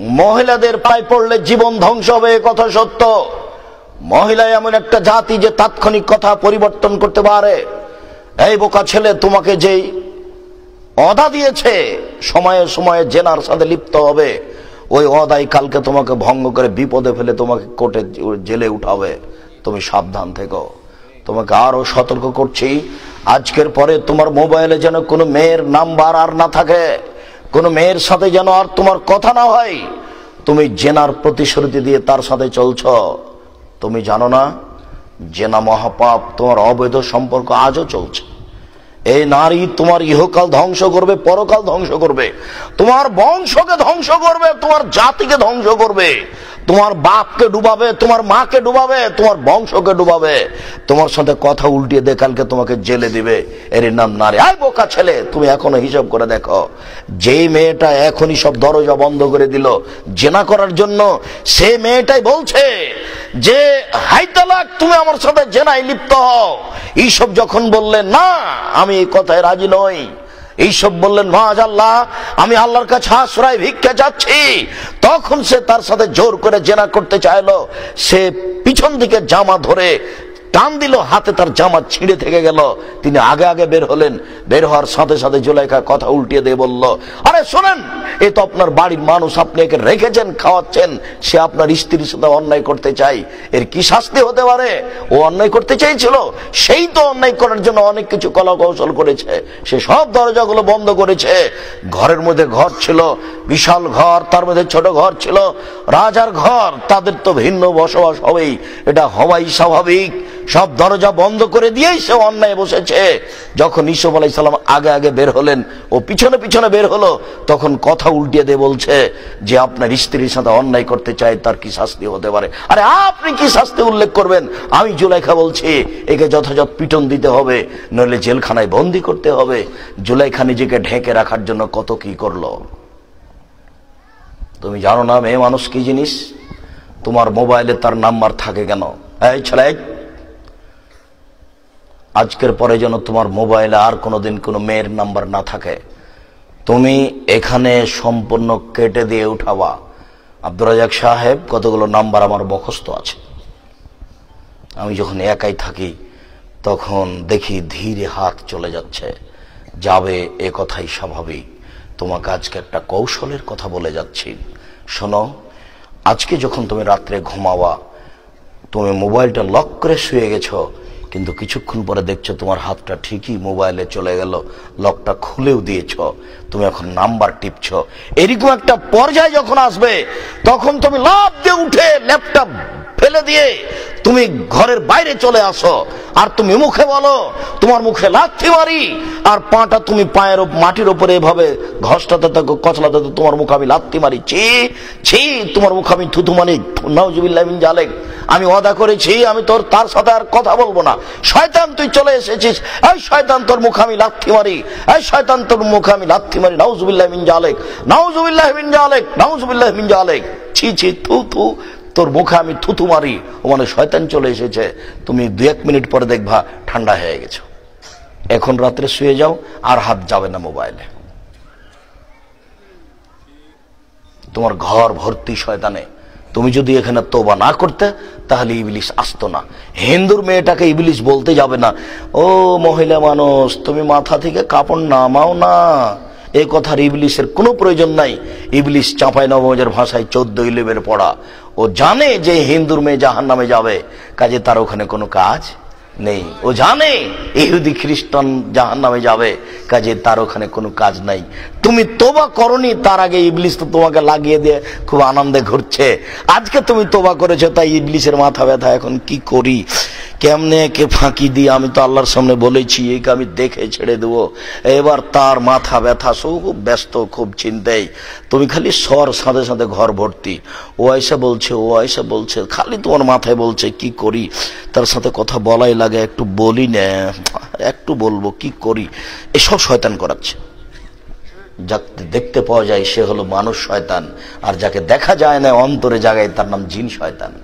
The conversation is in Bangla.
মহিলাদের পায়ে পড়লে জীবন ধ্বংস হবে, কথা সত্য। মহিলা এমন একটা জাতি যে তাৎক্ষণিক কথা পরিবর্তন করতে পারে। এই বোকা ছেলে, তোমাকে যেই অদা দিয়েছে সময়ে সময়ে জেনার সাথে লিপ্ত হবে, ওই অদাই কালকে তোমাকে ভঙ্গ করে বিপদে ফেলে তোমাকে কোর্টে জেলে উঠাবে। তুমি সাবধান থেকো। তোমাকে আরো সতর্ক করছি, আজকের পরে তোমার মোবাইলে যেন কোনো মেয়ের নাম্বার আর না থাকে, কোনো মেয়ের সাথে যেন আর তোমার কথা না হয়। তুমি জেনার প্রতিশ্রুতি দিয়ে তার সাথে চলছ। তুমি জানো না জেনা মহাপাপ, তোমার অবৈধ সম্পর্ক আজও চলছে। এই নারী তোমার ইহকাল ধ্বংস করবে, পরকাল ধ্বংস করবে, তোমার বংশকে ধ্বংস করবে, তোমার জাতিকে ধ্বংস করবে, তোমার বাপকে ডুবাবে, তোমার মাকে ডুবাবে, তোমার বংশকে ডুবাবে। তোমার সাথে কথা উল্টিয়ে দিয়ে কালকে তোমাকে জেলে দিবে। এর নাম নারী। আয় বোকা ছেলে, তুমি এখনো হিসাব করে দেখো, যেই মেয়েটা এখনই সব দরজা বন্ধ করে দিল জেনা করার জন্য, সে মেয়েটাই বলছে যে হাই তালাক, তুমি আমার সাথে জেনায় লিপ্ত হও। এইসব যখন বললেন না আমি এই কথায় রাজি নই, এইসব বললেন মাআল্লাহ, আমি আল্লাহর কাছে আশ্রয় ভিক্ষা চাচ্ছি, তখন সে তার সাথে জোর করে জেনা করতে চাইলো। সে পিছন দিকে জামা ধরে টান দিল, হাতে তার জামা ছিঁড়ে থেকে গেল। তিনি আগে আগে বের হলেন। বের হওয়ার সাথে সাথে জুলাইখা কথা উল্টিয়ে দিয়ে বলল, আরে শোনেন, এ তো আপনার বাড়ির মানুষ, আপনি একে রেখেছেন, খাওয়াচ্ছেন, সে আপনার স্ত্রীর সাথে অন্যায় করতে চাই, এর কি শাস্তি হতে পারে? ও অন্যায় করতে চাইছিল, সেই তো অন্যায় করার জন্য অনেক কিছু কলা কৌশল করেছে। সে সব দরজাগুলো বন্ধ করেছে। ঘরের মধ্যে ঘর ছিল, বিশাল ঘর, তার মধ্যে ছোট ঘর ছিল, রাজার ঘর, তাদের তো ভিন্ন বসবাস হবেই, এটা হওয়াই স্বাভাবিক। সব দরজা বন্ধ করে দিয়েই সে অন্যায় বসেছে। যখন ইউসুফ আলাইহিস সালাম আগে আগে বের হলেন, ও পিছনে পিছনে বের হলো, তখন কথা উল্টিয়ে দিয়ে বলছে যে আপনার স্ত্রীর সাথে অন্যায় করতে চাই, তার কি শাস্তি হতে পারে? আরে আপনি কি শাস্তি উল্লেখ করবেন? আমি জুলাইখা বলছি একে যথাযথ পিটন দিতে হবে, নইলে জেলখানায় বন্দি করতে হবে। জুলাইখা নিজেকে ঢেকে রাখার জন্য কত কি করলো। তুমি জানো না মেয়ে মানুষ কি জিনিস? তোমার মোবাইলে তার নাম্বার থাকে কেন? এই ছেলে, আজকের পরে যেন তোমার মোবাইলে আর কোনোদিন কোনো মেয়ের নাম্বার না থাকে। তুমি এখানে সম্পূর্ণ কেটে দিয়ে উঠাবা। আব্দুর রাজ্জাক সাহেব, কতগুলো নাম্বার আমার মুখস্থ আছে। আমি যখন একাই থাকি তখন দেখি ধীরে হাত চলে যাচ্ছে, যাবে এ কথাই স্বাভাবিক। তোমাকে আজকে একটা কৌশলের কথা বলে যাচ্ছি, শোনো। আজকে যখন তুমি রাত্রে ঘুমাবা, তুমি মোবাইলটা লক করে শুয়ে গেছো, কিন্তু কিছুক্ষণ পরে দেখছো তোমার হাতটা ঠিকই মোবাইলে চলে গেল, লকটা খুলেও দিয়েছ, তুমি এখন নাম্বার টিপছ। এরকম একটা পর্যায়ে যখন আসবে, তখন তুমি লাফ দিয়ে উঠে ল্যাপটপ ফেলে দিয়ে তুমি ঘরের বাইরে চলে আসো, আর তুমি মুখে বলো, তোমার মুখে লাথি মারি, আর পাটা তুমি পায়ের মাটির উপরে এভাবে ঘষটাতে থাকো, কচলাতে, তোমার মুখে আমি লাথি মারি, ছি ছি, তোমার মুখে আমি থুথু মারি, নাউজুবিল্লাহ মিন জালিক, আমি ওয়াদা করেছি আমি তার সাথে আর কথা বলবো না। শয়তান, তুই চলে এসেছিস, এই শয়তান, তোর মুখে আমি লাথি মারি, এই শয়তান, তোর মুখে আমি লাথি মারি, নাউজুবিল্লাহ মিন জালিক, নাউজুবিল্লাহ মিন জালিক, নাউজুবিল্লাহ মিন জালিক, ছি ছি, থু থু, তোর মুখে আমি থুথু মারি, ও মানে শয়তান চলে এসেছে। তুমি 2-1 মিনিট পরে দেখবা ঠান্ডা হয়ে গেছো। এখন রাত্রে শুয়ে যাও, আর হাত যাবে না মোবাইলে। তোমার ঘর ভর্তি শয়তানে। তুমি যদি এখানে তওবা না করতে, তাহলে ইবলিস আসতো না। হিন্দুর মেয়েটাকে ইবলিস বলতে যাবে না। ও মহিলা মানুষ, তুমি মাথা থেকে কাপড় নামাও না, এই কথার ইবলিসের কোনো প্রয়োজন নাই। ইবলিস চাঁপাইনবাবগঞ্জের ভাষায় 14 ইলেবের পড়া। ও জানে যে হিন্দুর মেয়ে জাহান্নামে যাবে, কাজে তার ওখানে কোনো কাজ নেই। ও জানে ইহুদি খ্রিস্টান জাহান্নামে যাবে, কাজে তার ওখানে কোনো কাজ নাই। তুমি তোবা করনি, তার আগে ইবলিস তো তোমাকে লাগিয়ে দিয়ে খুব আনন্দে ঘুরছে। আজকে তুমি তোবা করেছো, তাই ইবলিসের মাথা ব্যথা। এখন কি করি, কেমনে একে ফাঁকি দিই? আমি তো আল্লাহর সামনে বলেছি একে আমি দেখে ছেড়ে দেবো। এবার তার মাথা ব্যথা, খুব ব্যস্ত, খুব চিন্তায়। তুমি খালি সর, সাথে সাথে ঘর ভর্তি। ও আয়সা বলছে, ও আয়সা বলছে, খালি তোমার মাথায় বলছে কি করি। তার সাথে কথা বলাই লাগে, একটু বলি না, একটু বলবো, কি করি। এসব শয়তান করাচ্ছে। যাকে দেখতে পাওয়া যায় সে হলো মানুষ শয়তান, আর যাকে দেখা যায় না অন্তরে জায়গায়, তার নাম জিন শয়তান।